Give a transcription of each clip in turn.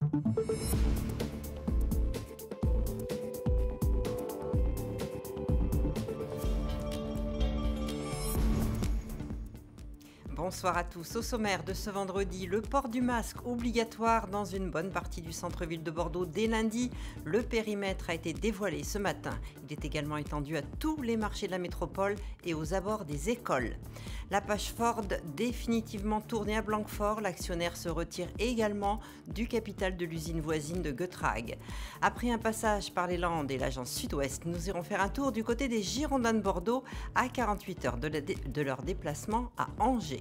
Bonsoir à tous. Au sommaire de ce vendredi, le port du masque obligatoire dans une bonne partie du centre-ville de Bordeaux dès lundi. Le périmètre a été dévoilé ce matin. Il est également étendu à tous les marchés de la métropole et aux abords des écoles. La page Ford définitivement tournée à Blanquefort. L'actionnaire se retire également du capital de l'usine voisine de Getrag. Après un passage par les Landes et l'agence Sud-Ouest, nous irons faire un tour du côté des Girondins de Bordeaux à 48 heures de leur déplacement à Angers.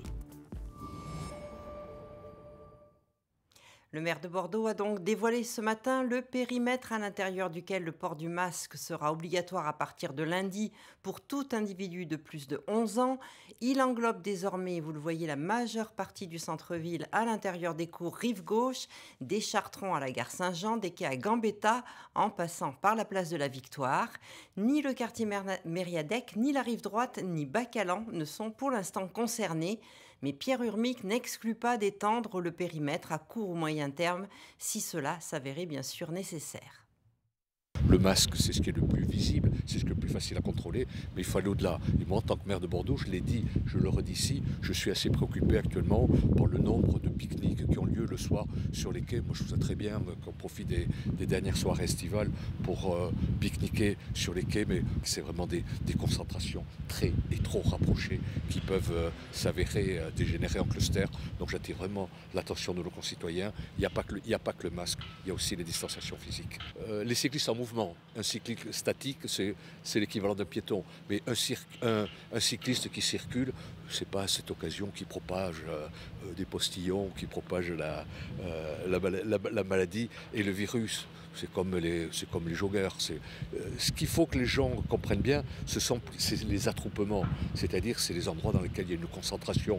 Le maire de Bordeaux a donc dévoilé ce matin le périmètre à l'intérieur duquel le port du masque sera obligatoire à partir de lundi pour tout individu de plus de 11 ans. Il englobe désormais, vous le voyez, la majeure partie du centre-ville à l'intérieur des cours rive gauche, des Chartrons à la gare Saint-Jean, des quais à Gambetta, en passant par la place de la Victoire. Ni le quartier Mériadec, ni la rive droite, ni Bacalan ne sont pour l'instant concernés. Mais Pierre Urmic n'exclut pas d'étendre le périmètre à court ou moyen terme si cela s'avérait bien sûr nécessaire. Le masque, c'est ce qui est le plus visible, c'est ce qui est le plus facile à contrôler, mais il faut aller au-delà. Et moi, en tant que maire de Bordeaux, je l'ai dit, je le redis ici, je suis assez préoccupé actuellement par le nombre de pique-niques qui ont lieu le soir sur les quais. Moi, je trouve ça très bien qu'on profite des dernières soirées estivales pour pique-niquer sur les quais, mais c'est vraiment des concentrations très et trop rapprochées qui peuvent s'avérer dégénérer en cluster. Donc j'attire vraiment l'attention de nos concitoyens. Il n'y a pas que le masque, il y a aussi les distanciations physiques. Les cyclistes en mouvement. Un cycliste statique, c'est l'équivalent d'un piéton. Mais un cycliste qui circule, c'est pas à cette occasion qui propage des postillons, qui propage la maladie et le virus. C'est comme les joggeurs. Ce qu'il faut que les gens comprennent bien, c'est les attroupements. C'est-à-dire c'est les endroits dans lesquels il y a une concentration.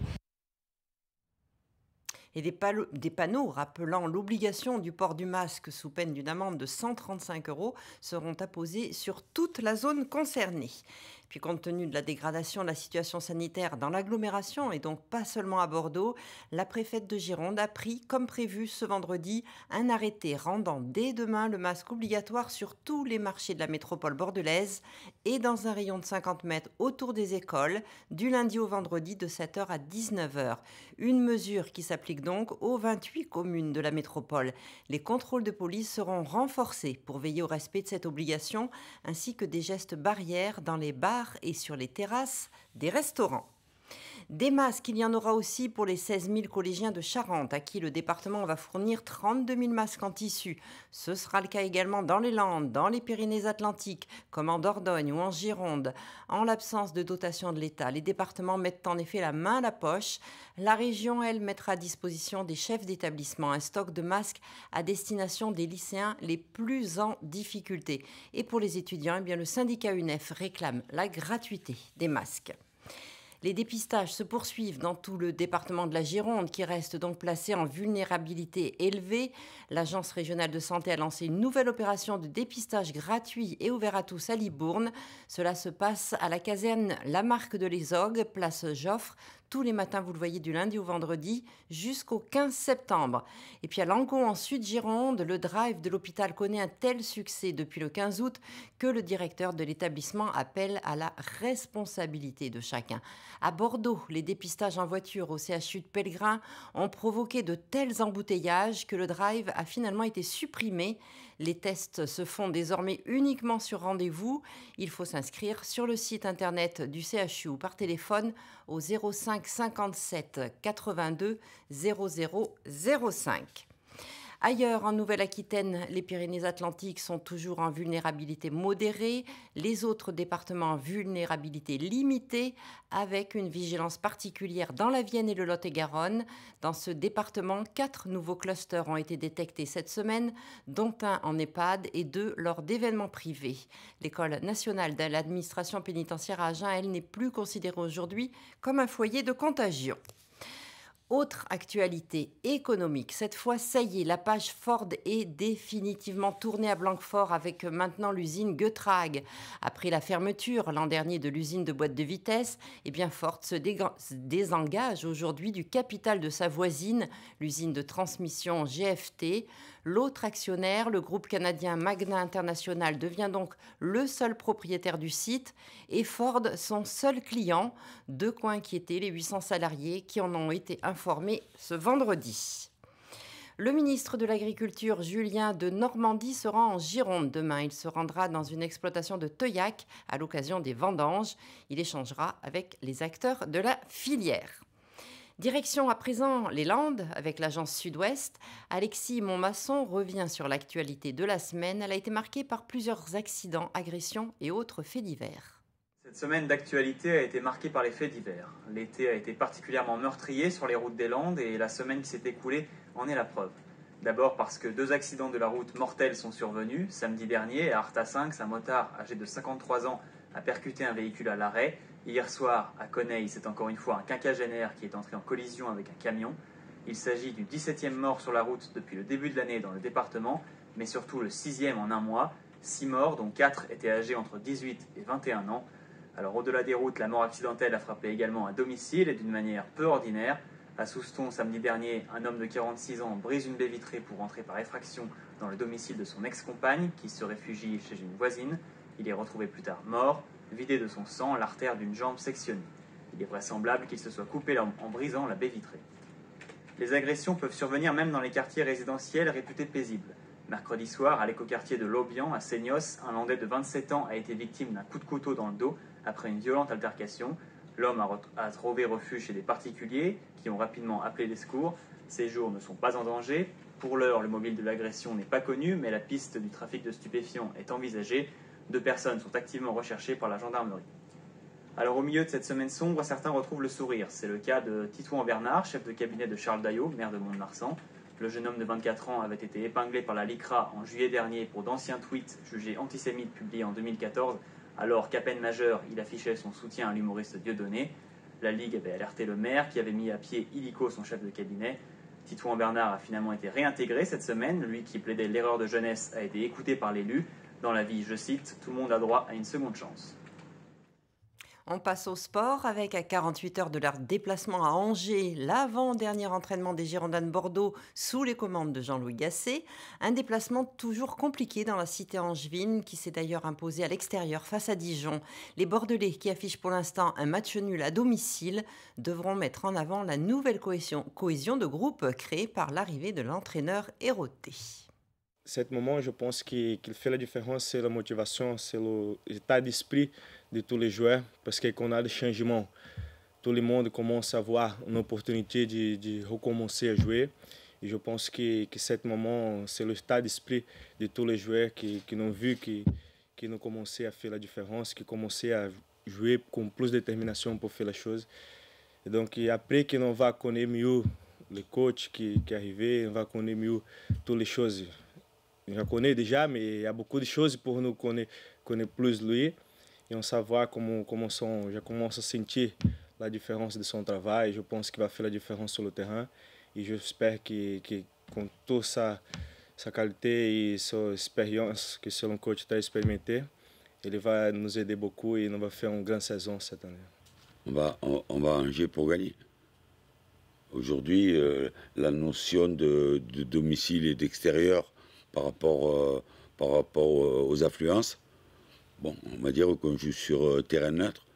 Et des panneaux rappelant l'obligation du port du masque sous peine d'une amende de 135 € seront apposés sur toute la zone concernée. Puis compte tenu de la dégradation de la situation sanitaire dans l'agglomération et donc pas seulement à Bordeaux, la préfète de Gironde a pris, comme prévu ce vendredi, un arrêté rendant dès demain le masque obligatoire sur tous les marchés de la métropole bordelaise et dans un rayon de 50 mètres autour des écoles, du lundi au vendredi de 7 h à 19 h. Une mesure qui s'applique donc aux 28 communes de la métropole. Les contrôles de police seront renforcés pour veiller au respect de cette obligation, ainsi que des gestes barrières dans les bars et sur les terrasses des restaurants. Des masques, il y en aura aussi pour les 16 000 collégiens de Charente, à qui le département va fournir 32 000 masques en tissu. Ce sera le cas également dans les Landes, dans les Pyrénées-Atlantiques, comme en Dordogne ou en Gironde. En l'absence de dotation de l'État, les départements mettent en effet la main à la poche. La région, elle, mettra à disposition des chefs d'établissement un stock de masques à destination des lycéens les plus en difficulté. Et pour les étudiants, eh bien, le syndicat UNEF réclame la gratuité des masques. Les dépistages se poursuivent dans tout le département de la Gironde, qui reste donc placé en vulnérabilité élevée. L'Agence régionale de santé a lancé une nouvelle opération de dépistage gratuit et ouvert à tous à Libourne. Cela se passe à la caserne Lamarque de l'Ézogue, place Joffre. Tous les matins, vous le voyez, du lundi au vendredi jusqu'au 15 septembre. Et puis à Langon, en Sud-Gironde, le drive de l'hôpital connaît un tel succès depuis le 15 août que le directeur de l'établissement appelle à la responsabilité de chacun. À Bordeaux, les dépistages en voiture au CHU de Pellegrin ont provoqué de tels embouteillages que le drive a finalement été supprimé. Les tests se font désormais uniquement sur rendez-vous. Il faut s'inscrire sur le site internet du CHU ou par téléphone au 05 57 82 00 05. Ailleurs, en Nouvelle-Aquitaine, les Pyrénées-Atlantiques sont toujours en vulnérabilité modérée, les autres départements en vulnérabilité limitée, avec une vigilance particulière dans la Vienne et le Lot-et-Garonne. Dans ce département, 4 nouveaux clusters ont été détectés cette semaine, dont un en EHPAD et 2 lors d'événements privés. L'École nationale de l'administration pénitentiaire à Agen, elle, n'est plus considérée aujourd'hui comme un foyer de contagion. Autre actualité économique, cette fois, ça y est, la page Ford est définitivement tournée à Blanquefort avec maintenant l'usine Getrag. Après la fermeture l'an dernier de l'usine de boîtes de vitesse, eh bien Ford se désengage aujourd'hui du capital de sa voisine, l'usine de transmission GFT. L'autre actionnaire, le groupe canadien Magna International, devient donc le seul propriétaire du site et Ford son seul client, de quoi inquiéter les 800 salariés qui en ont été informés ce vendredi. Le ministre de l'Agriculture, Julien de Normandie, se rend en Gironde demain. Il se rendra dans une exploitation de Teuillac à l'occasion des vendanges. Il échangera avec les acteurs de la filière. Direction à présent les Landes avec l'agence Sud-Ouest. Alexis Montmasson revient sur l'actualité de la semaine. Elle a été marquée par plusieurs accidents, agressions et autres faits divers. Cette semaine d'actualité a été marquée par les faits divers. L'été a été particulièrement meurtrier sur les routes des Landes et la semaine qui s'est écoulée en est la preuve. D'abord parce que 2 accidents de la route mortels sont survenus. Samedi dernier, à Artasinx, un motard âgé de 53 ans a percuté un véhicule à l'arrêt. Hier soir, à Coneil, c'est encore une fois un quinquagénaire qui est entré en collision avec un camion. Il s'agit du 17e mort sur la route depuis le début de l'année dans le département, mais surtout le 6e en un mois. 6 morts, dont 4 étaient âgés entre 18 et 21 ans. Alors au-delà des routes, la mort accidentelle a frappé également à domicile et d'une manière peu ordinaire. À Souston, samedi dernier, un homme de 46 ans brise une baie vitrée pour entrer par effraction dans le domicile de son ex-compagne qui se réfugie chez une voisine. Il est retrouvé plus tard mort, vidé de son sang, l'artère d'une jambe sectionnée. Il est vraisemblable qu'il se soit coupé en brisant la baie vitrée. Les agressions peuvent survenir même dans les quartiers résidentiels réputés paisibles. Mercredi soir, à l'écoquartier de l'Aubian, à Seignos, un Landais de 27 ans a été victime d'un coup de couteau dans le dos après une violente altercation. L'homme a trouvé refuge chez des particuliers qui ont rapidement appelé les secours. Ses jours ne sont pas en danger. Pour l'heure, le mobile de l'agression n'est pas connu, mais la piste du trafic de stupéfiants est envisagée. 2 personnes sont activement recherchées par la gendarmerie. Alors au milieu de cette semaine sombre, certains retrouvent le sourire. C'est le cas de Titouan Bernard, chef de cabinet de Charles Daillot, maire de Mont-de-Marsan. Le jeune homme de 24 ans avait été épinglé par la LICRA en juillet dernier pour d'anciens tweets jugés antisémites publiés en 2014, alors qu'à peine majeur, il affichait son soutien à l'humoriste Dieudonné. La Ligue avait alerté le maire qui avait mis à pied illico son chef de cabinet. Titouan Bernard a finalement été réintégré cette semaine. Lui qui plaidait l'erreur de jeunesse a été écouté par l'élu. Dans la vie, je cite, « Tout le monde a droit à une seconde chance ». On passe au sport avec à 48 heures de leur déplacement à Angers, l'avant-dernier entraînement des Girondins de Bordeaux sous les commandes de Jean-Louis Gasset. Un déplacement toujours compliqué dans la cité angevine qui s'est d'ailleurs imposé à l'extérieur face à Dijon. Les Bordelais qui affichent pour l'instant un match nul à domicile devront mettre en avant la nouvelle cohésion de groupe créée par l'arrivée de l'entraîneur Héroté. Ce moment, je pense qu'il fait la différence, c'est la motivation, c'est l'état d'esprit de tous les joueurs, parce que quand on a des changements, tout le monde commence à avoir une opportunité de recommencer à jouer. Et je pense que ce moment, c'est l'état d'esprit de tous les joueurs qui ont vu, qui ont commencé à faire la différence, qui ont commencé à jouer com plus de détermination pour faire les choses. Et donc, après qu'on va connaître mieux le coach qui est arrivé, on va connaître mieux toutes les choses. On connaît déjà, mais il y a beaucoup de choses pour nous connaître plus lui. Et on savoir comment je commence à sentir la différence de son travail. Je pense qu'il va faire la différence sur le terrain. Et j'espère que com toute sa qualité et sa expérience, que c'est un coach très expérimenté, il va nous aider beaucoup et on va faire une grande saison cette année. On va à Angers pour gagner. Aujourd'hui, la notion de domicile et d'extérieur par rapport aux affluences, bon, on va dire qu'on joue sur terrain neutre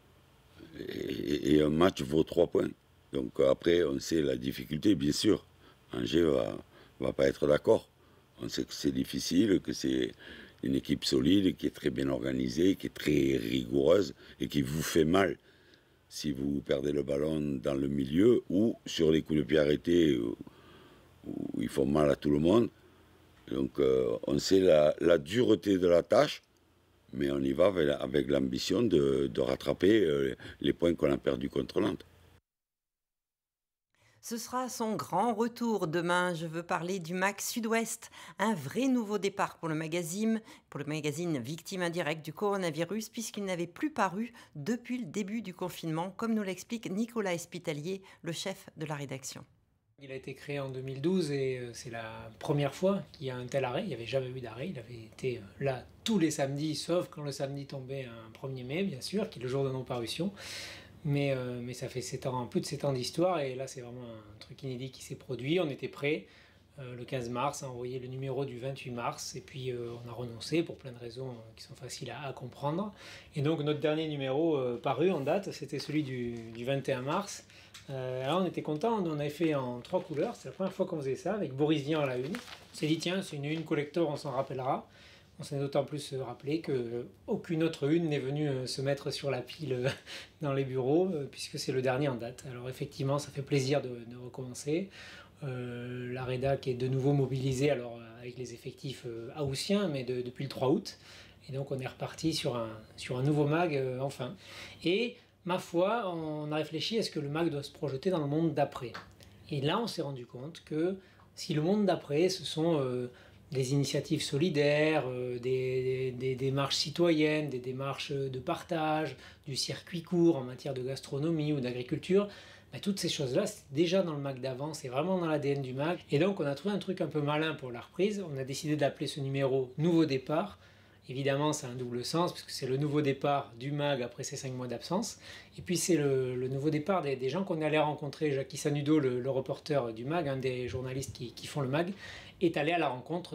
et un match vaut 3 points. Donc après, on sait la difficulté, bien sûr. Angers va pas être d'accord. On sait que c'est difficile, que c'est une équipe solide, qui est très bien organisée, qui est très rigoureuse et qui vous fait mal si vous perdez le ballon dans le milieu ou sur les coups de pied arrêtés où ils font mal à tout le monde. Donc on sait la dureté de la tâche, mais on y va avec l'ambition de rattraper les points qu'on a perdus contre Nantes. Ce sera son grand retour demain. Je veux parler du MAC Sud-Ouest, un vrai nouveau départ pour le magazine victime indirecte du coronavirus, puisqu'il n'avait plus paru depuis le début du confinement, comme nous l'explique Nicolas Espitalier, le chef de la rédaction. Il a été créé en 2012 et c'est la première fois qu'il y a un tel arrêt. Il n'y avait jamais eu d'arrêt. Il avait été là tous les samedis, sauf quand le samedi tombait un 1er mai, bien sûr, qui est le jour de non-parution. Mais ça fait 7 ans, un peu de 7 ans d'histoire et là c'est vraiment un truc inédit qui s'est produit. On était prêts. le 15 mars, a envoyé le numéro du 28 mars, et puis on a renoncé pour plein de raisons qui sont faciles à comprendre. Et donc notre dernier numéro paru en date, c'était celui du 21 mars. Alors on était contents, on avait fait en 3 couleurs, c'est la première fois qu'on faisait ça, avec Boris Vian à la une. On s'est dit tiens, c'est une une collector, on s'en rappellera. On s'est d'autant plus rappelé qu'aucune autre une n'est venue se mettre sur la pile dans les bureaux, puisque c'est le dernier en date. Alors effectivement, ça fait plaisir de recommencer. La rédac est de nouveau mobilisée, alors avec les effectifs haussiens, mais depuis le 3 août. Et donc on est reparti sur un nouveau mag enfin. Et ma foi, on a réfléchi à ce que le mag doit se projeter dans le monde d'après. Et là, on s'est rendu compte que si le monde d'après, ce sont des initiatives solidaires, des démarches citoyennes, des démarches de partage, du circuit court en matière de gastronomie ou d'agriculture, toutes ces choses-là, c'est déjà dans le mag d'avant, c'est vraiment dans l'ADN du mag. Et donc on a trouvé un truc un peu malin pour la reprise, on a décidé d'appeler ce numéro « Nouveau départ ». Évidemment, ça a un double sens, puisque c'est le nouveau départ du mag après ces 5 mois d'absence. Et puis c'est le nouveau départ des gens qu'on est allé rencontrer. Jackie Sanudo, le reporter du mag, un des journalistes qui font le mag, est allé à la rencontre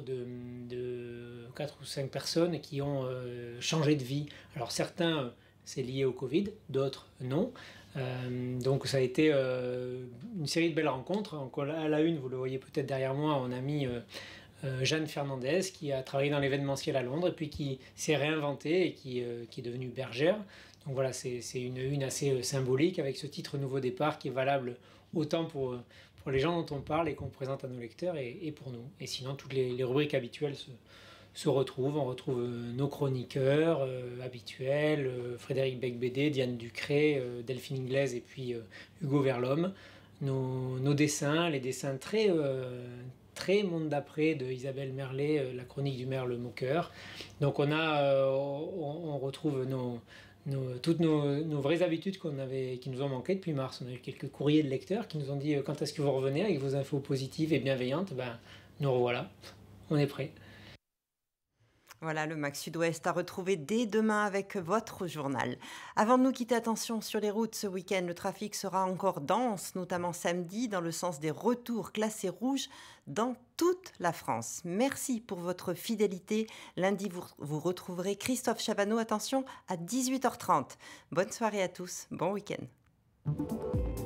de 4 ou 5 personnes qui ont changé de vie. Alors certains, c'est lié au Covid, d'autres non. Donc ça a été une série de belles rencontres. À la une, vous le voyez peut-être derrière moi, on a mis Jeanne Fernandez qui a travaillé dans l'événementiel à Londres et puis qui s'est réinventée et qui est devenue bergère. Donc voilà, c'est une assez symbolique avec ce titre Nouveau départ qui est valable autant pour les gens dont on parle et qu'on présente à nos lecteurs et pour nous. Et sinon, toutes les rubriques habituelles se retrouvent. On retrouve nos chroniqueurs habituels, Frédéric Becbédé, Diane Ducré, Delphine Inglaise et puis Hugo Verlhomme. Nos dessins, les dessins très monde d'après de Isabelle Merlet, la chronique du maire Le Moqueur. Donc on retrouve toutes nos vraies habitudes qui nous ont manqué depuis mars. On a eu quelques courriers de lecteurs qui nous ont dit quand est-ce que vous revenez avec vos infos positives et bienveillantes. Nous revoilà, on est prêts. Voilà, le Mag Sud-Ouest à retrouver dès demain avec votre journal. Avant de nous quitter, attention sur les routes ce week-end, le trafic sera encore dense, notamment samedi, dans le sens des retours classés rouges dans toute la France. Merci pour votre fidélité. Lundi, vous retrouverez Christophe Chabanneau, attention, à 18h30. Bonne soirée à tous, bon week-end.